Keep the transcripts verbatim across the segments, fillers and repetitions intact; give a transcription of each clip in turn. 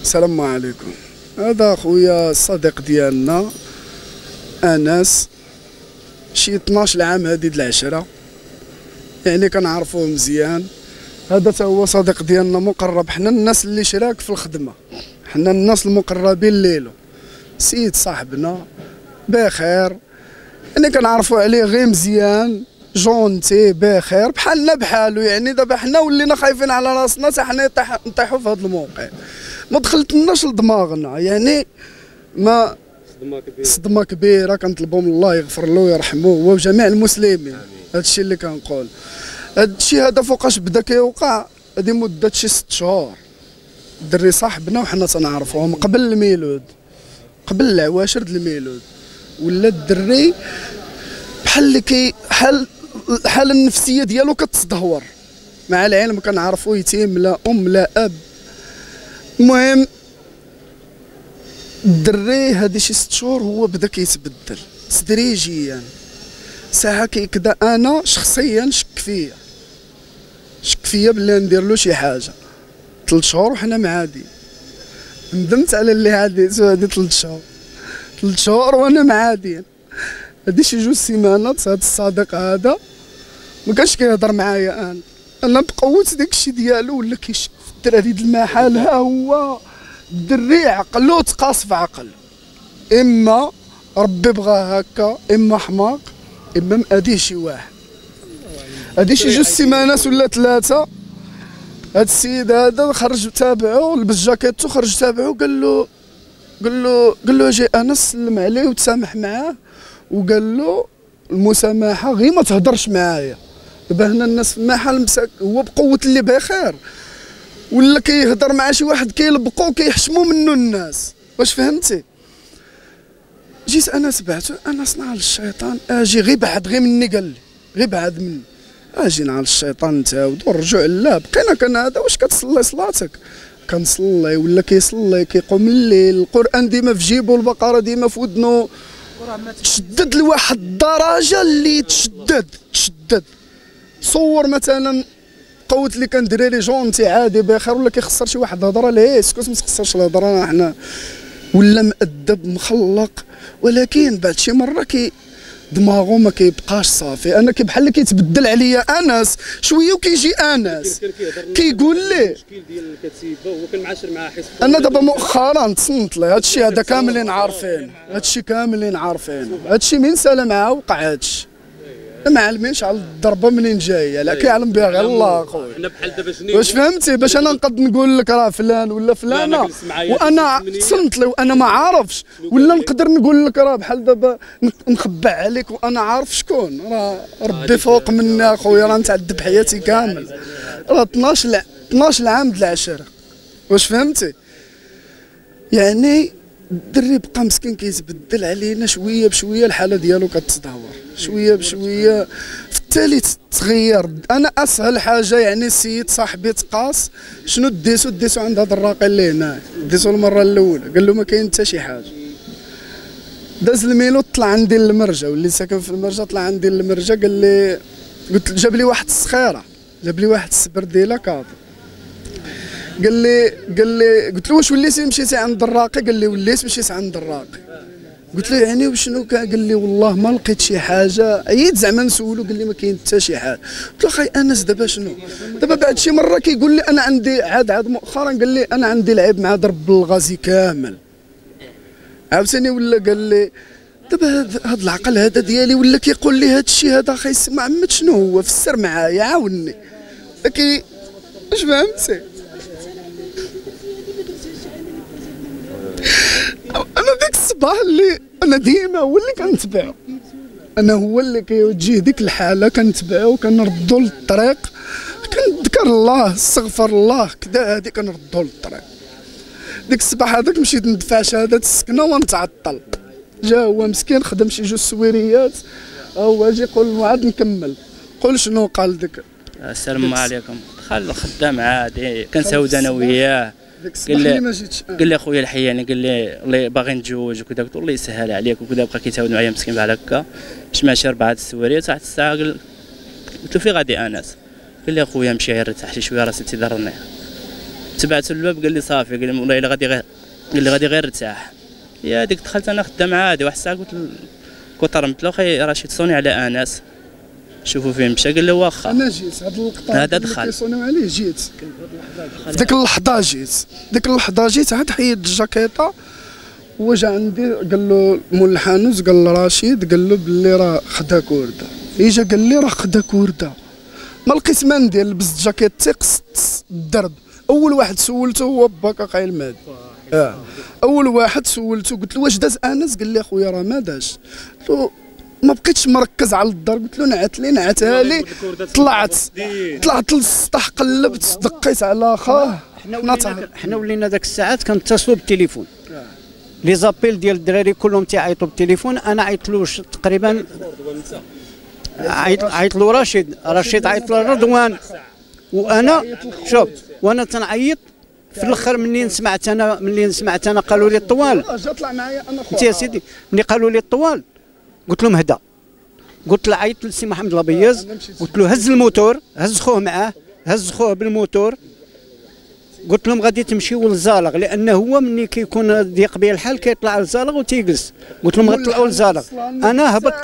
السلام عليكم. هذا خويا الصديق ديالنا انس، شي اثناش عام هذه د العشره، يعني كنعرفوه مزيان. هذا تا هو صديق ديالنا مقرب، حنا الناس اللي شراك في الخدمه، حنا الناس المقربين ليلو. سيد صاحبنا بخير، يعني كنعرفوا عليه غير مزيان، جونتي بخير بحالنا بحالو. يعني دابا حنا ولينا خايفين على راسنا حتى حنا نطيحوا في هذا الموقع، ما دخلتلناش لدماغنا. يعني ما صدمه كبيره صدمه كبيره، كنطلبوا من الله يغفر له ويرحمه هو وجميع المسلمين. هذا الشيء اللي كنقول. هذا الشيء هذا فوقاش بدا كيوقع، هذه مده شي ست شهور. الدري صاحبنا وحنا تنعرفوه من قبل الميلود، قبل العواشر د الميلود، ولا الدري بحال اللي كي حال الحاله النفسيه ديالو كتدهور. مع العلم كنعرفو يتيم لا ام لا اب. المهم الدري هادي شي ست شهور هو بدا كيتبدل تدريجيا. ساعه كيكدا انا شخصيا شك فيا شك فيا بلي ندير له شي حاجه. ثلاث شهور وحنا معادي، ندمت على اللي عاديتو هادي ثلاث شهور ثلاث شهور وانا معادين. هادي شي جوج سيمانات هاد الصديق هذا ما كانش كيهضر معايا. انا انا بقوه داكشي ديالو ولا كيشك في الدراري د المحل. ها هو الدري عقلو تقاص في عقل، اما ربي بغاه هكا، اما حماق، اما مأديه شي واحد. هادي شي جوج سيمانات ولا ثلاثه. هاد السيد هذا خرج تابعو، لبس جاكيتو، خرج تابعو، قال له قال له قال له اجي انا سلم عليه وتسامح معاه، وقال له المسامحه غير ما تهضرش معايا. دابا هنا الناس في المحل مساك، هو بقوه اللي بخير ولا كيهضر مع شي واحد كيلبقو كيحشموا منه الناس. واش فهمتي؟ جيت انا تبعته، انا صنع للشيطان اجي غير بعد غير مني، قال لي غير بعد مني اجي نعال الشيطان نتعاودوا نرجعوا لله. بقينا كان هذا واش كتصلي صلاتك؟ كنصلي ولا كيصلي كيقوم الليل، القران ديما في جيبو، البقره ديما في ودنو. تشدد لواحد الدرجه اللي تشدد تشدد صور مثلا قوت اللي كان دراري جونتي عادي بخير، ولا كيخسر شي واحد الهضره ليه اسكت ما تخسرش الهضره حنا، ولا مؤدب مخلق. ولكن بعد شي مره كي دماغو ما كيبقاش صافي. انا بحال اللي كيتبدل عليا انس شويه وكيجي انس كيقول لي المشكل ديال الكتيبه هو كان معاشر مع حزب. انا دابا مؤخرا تصنت لي هادشي هذا كاملين عارفين، هادشي كاملين عارفين، هادشي من سالا معاه وقع هادشي. ما علمينش على الضربه منين جايه، لا كيعلم بها غير الله اخويا. حنا بحال دابا شنو واش فهمتي؟ باش انا نقد نقول لك راه فلان ولا فلانه وانا تصنت لي وانا ما عارفش، ولا نقدر نقول لك راه بحال دابا نخبع عليك وانا عارف شكون. راه ربي فوق مني اخويا، راه نتعذب حياتي كامل. راه اثناش اثناش عام د العشره. واش فهمتي؟ يعني الدري بقى مسكين كيتبدل علينا شويه بشويه، الحاله ديالو كتدهور شويه بشويه، في التالي تغير. انا اسهل حاجه يعني السيد صاحبي تقاص، شنو ديتو ديتو عند هذا الراقي اللي هنا، ديتو المره الاولى قال له ما كاين حتى شي حاجه. داز الميلود طلع عندي المرجه، واللي ساكن في المرجه طلع عندي المرجه، قال لي قلت جاب لي واحد الصخيره، جاب لي واحد السبرديله كاظم، قال لي قال لي قلت له واش وليتي مشيتي عند الراقي؟ قال لي وليت مشيت عند الراقي. قلت له يعني وشنو كان؟ قال لي والله ما لقيت شي حاجه. عييت زعما نسولو، قال لي ما كاين حتى شي حاجه. قلت له خاي انس دابا شنو؟ دابا بعد شي مره كيقول لي انا عندي عاد عاد مؤخرا قال لي انا عندي العيب مع ضرب الغازي كامل. عاوتاني ولا قال لي دابا هذا العقل هذا ديالي ولا كيقول لي هذا الشيء هذا خاي ما عمت شنو هو، فسر معايا عاوني. كي واش فهمتي؟ انا ديك الصباح اللي انا ديما هو اللي كنتبعو، انا هو اللي كيوجه ديك الحاله كنتبعو، كنردو للطريق، كنذكر الله استغفر الله كدا هادي كنردو للطريق. ديك الصباح هذاك مشيت ندفع شهاده السكنه ونتعطل، جا هو مسكين خدم شي جوج سويريات، ها هو جي قول عاد نكمل. قول شنو قال ديك؟ السلام عليكم. دخل خدام عادي كنساود انا وياه، قال لي قال لي اخويا الحياني، قال لي الله باغي نتزوج وكذا، قلت له الله يسهل عليك وكذا. بقى كيتعاود معايا مسكين بحال هكا، باش ماشي اربعه السواريات واحد الساعه. قلت له فين غادي انس؟ قال لي اخويا مشي غير ارتاح شي شويه راسي تيضرني. تبعت الباب قال لي صافي، قال لي والله الا غادي غير قال لي غادي غير ارتاح. يا ديك دخلت انا خدام عادي واحد الساعه، قلت كنت رمت له خي راه شي تصوني على انس شوفوا فين مشى، قال له واخا. انا جيت هذا اللقطه هذا دخل كيصونيو عليه، جيت في ديك اللحظه جيت ديك اللحظه جيت عاد حيد الجاكيطه وجا عندي قال له مول الحانوت قال له رشيد قال له باللي راه خدا كورده. اجا قال لي راه خدا كورده، ما لقيت ما ندير، لبست جاكيتي قصت الدرب. اول واحد سولته هو باكا قايل ماد اه اول واحد سولته قلت له واش داز انس؟ قال لي اخويا راه ما داش. قلت له ما بقيتش مركز على الدار، قلت له نعت لي نعتها لي، طلعت طلعت للسطح قلبت دقيت على خاه. حنا ولينا داك الساعات كنتصلوا بالتليفون، لي زابيل ديال الدراري كلهم تيعيطوا بالتليفون. انا عيطت له تقريبا عيط عيط له رشيد رشيد عيط له رضوان، وانا شوف وانا تنعيط في الاخر منين سمعت انا منين سمعت انا قالوا لي الطوال جا طلع معايا انا انت يا سيدي. ملي قالوا لي الطوال قلت لهم هدا، قلت له عيطت لسي محمد الابيض قلت له هز الموتور، هز خوه معاه، هز خوه بالموتور. قلت لهم غادي تمشيو للزالغ، لانه هو ملي كيكون ضيق به الحال كيطلع للزالغ وتيجلس. قلت لهم غطلعوا للزالغ. انا هبطت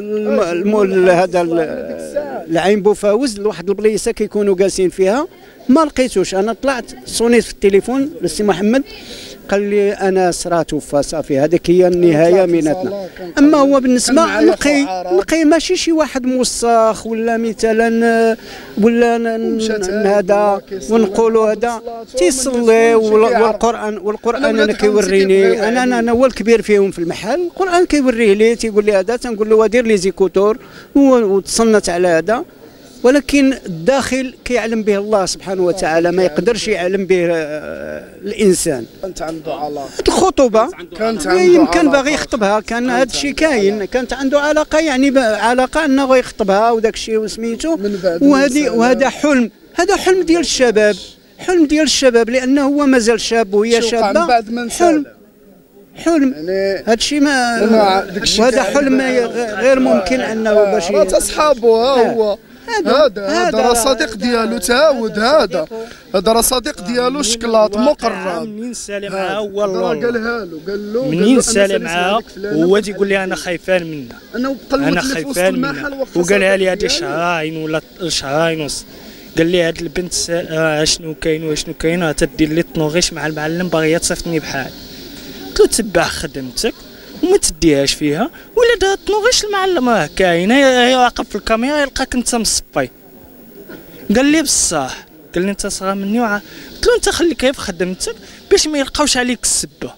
هذا العين بوفاوز لواحد البليصه كيكونوا جالسين فيها، ما لقيتوش. انا طلعت صونيت في التليفون للسي محمد قال لي انا راه توفى صافي، هذيك هي النهايه بيناتنا. اما هو بالنسبه نلقي نلقي ماشي شي واحد موسخ ولا مثلا ولا هذا ونقولوا هذا تيصلي والقران والقران انا كيوريني انا انا هو الكبير فيهم في المحل. القران كيوريه لي تيقول لي هذا، تنقول له دير لي زيكوتور وتصنت على هذا، ولكن الداخل كيعلم به الله سبحانه وتعالى، ما يقدرش يعلم به الانسان. كانت عنده علاقه الخطوبه كانت عنده يمكن باغي يخطبها، كان هذا الشيء كاين، كانت عنده علاقه يعني علاقه انه بغى يخطبها وداك الشيء وسميتو. وهذه وهذا حلم، هذا حلم ديال الشباب، حلم ديال الشباب، لانه هو مازال شاب وهي شابه. حلم حلم يعني هذا الشيء ما وهذا حلم غير ممكن انه باش راه اصحابه هو هذا هذا راه صديق ديالو تعاود، هذا هذا راه صديق ديالو شكلاط مقرب. منين سالي معاه والله قالها له قال له منين سالي معاه هو تيقول لي انا خايفان منها، انا خايفان منها، وقالها لي هذه شهرين ولا شهرين ونص. قال لي هاد البنت آه شنو كاين وشنو كاين، تدير لي طنوغيش مع المعلم باغيه تصيفطني بحال. قلت له تبع خدمتك وما تديهاش فيها، ولا دا طنوغيش المعلم راه كاين، هي واقف في الكاميرا يلقاك انت مصبي. قال لي بصح، قال لي انت صغار مني وع... قلت له انت خليك في خدمتك باش ما يلقاوش عليك السبه.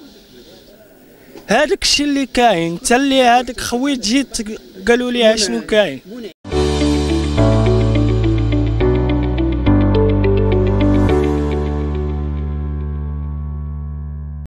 هذاك الشيء اللي كاين، حتى اللي هذاك خويا جيت قالوا لي شنو كاين.